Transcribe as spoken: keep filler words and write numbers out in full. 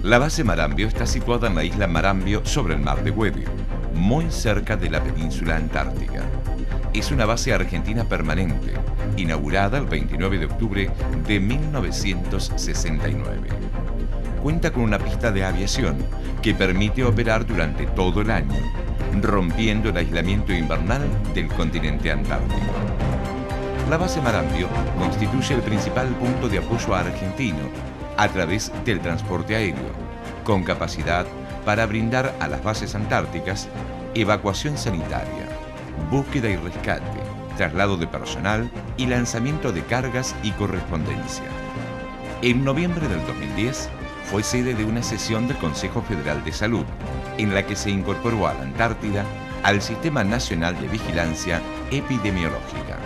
La base Marambio está situada en la isla Marambio sobre el mar de Güedio, muy cerca de la península antártica. Es una base argentina permanente, inaugurada el veintinueve de octubre de mil novecientos sesenta y nueve. Cuenta con una pista de aviación que permite operar durante todo el año, rompiendo el aislamiento invernal del continente antártico. La base Marambio constituye el principal punto de apoyo argentino a través del transporte aéreo, con capacidad para brindar a las bases antárticas evacuación sanitaria, búsqueda y rescate, traslado de personal y lanzamiento de cargas y correspondencia. En noviembre del dos mil diez fue sede de una sesión del Consejo Federal de Salud, en la que se incorporó a la Antártida al Sistema Nacional de Vigilancia Epidemiológica.